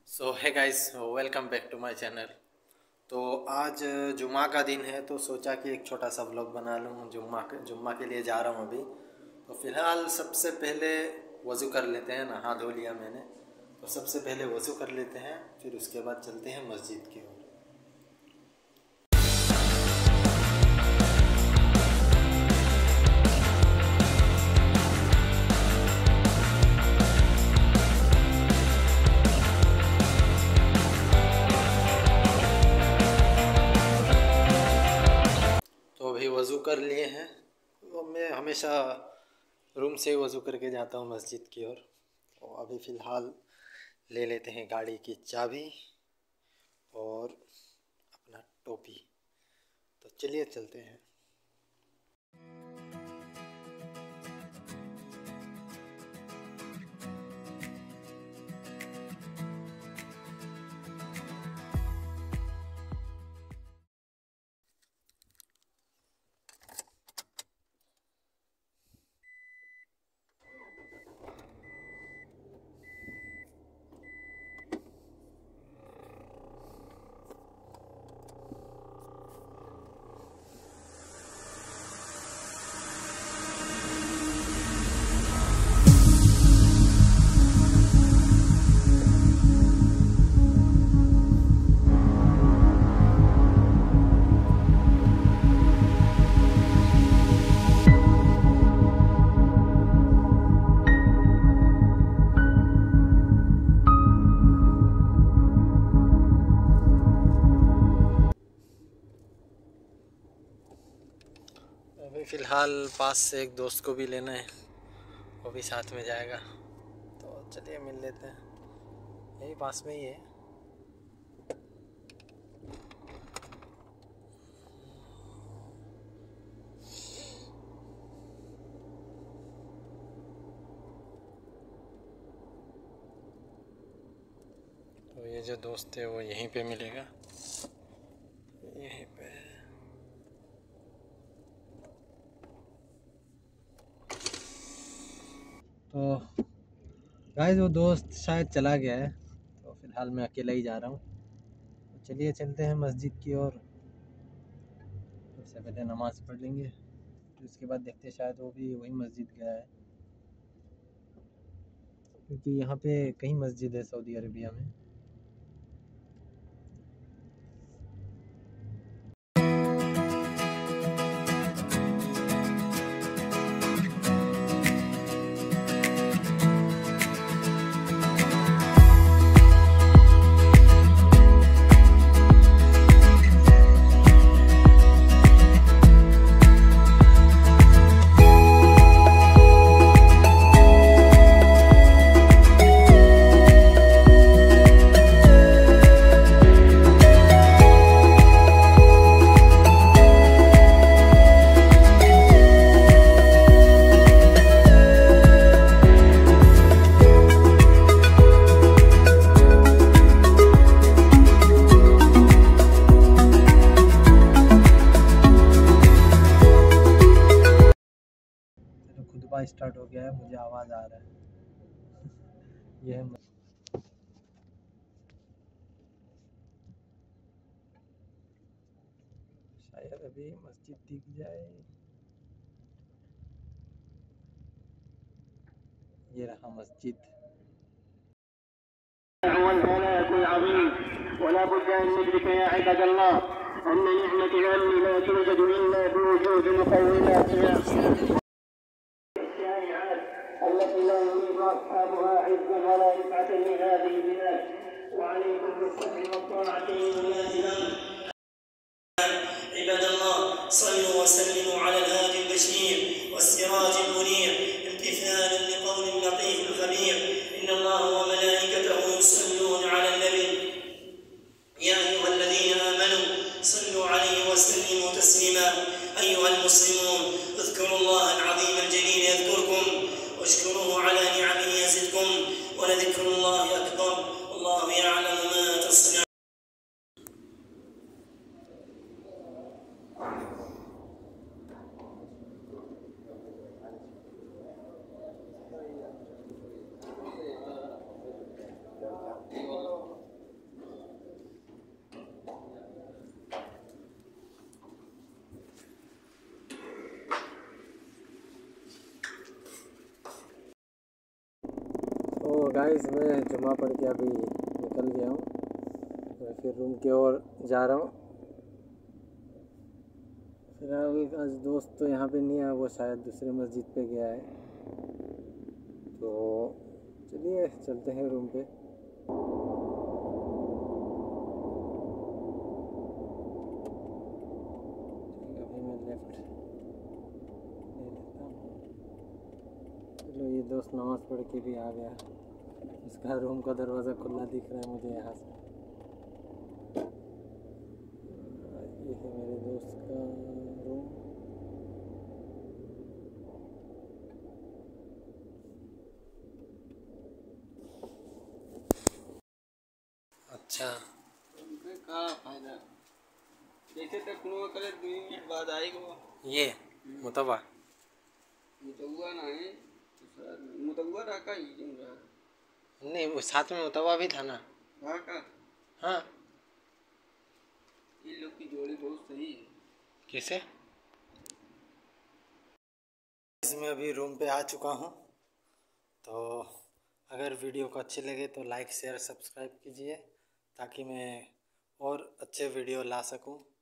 So hi guys, welcome back to my channel. तो आज जुम्मा का दिन है तो सोचा कि एक छोटा सा व्लॉग बना लूँ। जुम्मा के लिए जा रहा हूँ अभी। तो फ़िलहाल सबसे पहले वज़ू कर लेते हैं। नहा धो लिया मैंने, तो सबसे पहले वज़ू कर लेते हैं, फिर उसके बाद चलते हैं मस्जिद की ओर। तो अभी वज़ू कर लिए हैं। तो मैं हमेशा रूम से वज़ू करके जाता हूँ मस्जिद की ओर। तो अभी फ़िलहाल ले लेते हैं गाड़ी की चाबी और अपना टोपी। तो चलिए चलते हैं। अभी फ़िलहाल पास से एक दोस्त को भी लेना है, वो भी साथ में जाएगा। तो चलिए मिल लेते हैं, यही पास में ही है। तो ये जो दोस्त है वो यहीं पे मिलेगा, यहीं पे। तो गाइस वो दोस्त शायद चला गया है, तो फ़िलहाल मैं अकेला ही जा रहा हूँ। तो चलिए चलते हैं मस्जिद की ओर। सबसे पहले नमाज़ पढ़ लेंगे, फिर उसके बाद देखते हैं, शायद वो भी वही मस्जिद गया है, क्योंकि यहाँ पे कई मस्जिद है सऊदी अरबिया में। खुतबा स्टार्ट हो गया है, मुझे आवाज़ आ रहा है। यह है शायद अभी मस्जिद दिख जाए। ये रहा मस्जिद। والهلاك العظيم ولا بد ان ندرك يا عباد الله ان نعمه الامن لا توجد الا بوجود مقوماتها الشائعات التي لا يريد اصحابها عزا ولا رفعه لهذه البلاد وعليكم بالسمع والطاعه لولاة الامر. عباد الله صلوا وسلموا على الهادي البشير والسراج المنير امتثالا لقول اللطيف الخبير ان الله وملائكته يصلون على النبي يا ايها الذين امنوا صلوا عليه وسلموا تسليما. ايها المسلمون اذكروا الله العظيم الجليل يذكركم واشكروه على نعمه يزدكم ولذكر الله اكبر والله يعلم ما تصنعون. गाइस मैं जुमा पढ़ के अभी निकल गया हूँ, मैं फिर रूम की ओर जा रहा हूँ। फिलहाल आज दोस्त तो यहाँ पे नहीं है, वो शायद दूसरे मस्जिद पे गया है। तो चलिए चलते हैं रूम पे। अभी मैं लेफ्ट ले लेता हूँ। चलो ये दोस्त नमाज़ पढ़ के भी आ गया, इसका रूम का दरवाज़ा खुला दिख रहा है मुझे यहाँ से। ये है मेरे दोस्त का रूम। अच्छा का फायदा जैसे तक नो करे 2 मिनट बाद आएगा ये मुतवा मुतवा ना है मुतवा रखा ही जिन रहा नहीं, वो साथ में मुतवा भी था ना। का हाँ ये लोग की जोड़ी बहुत सही है। कैसे? इसमें अभी रूम पे आ चुका हूँ। तो अगर वीडियो को अच्छी लगे तो लाइक शेयर सब्सक्राइब कीजिए, ताकि मैं और अच्छे वीडियो ला सकूँ।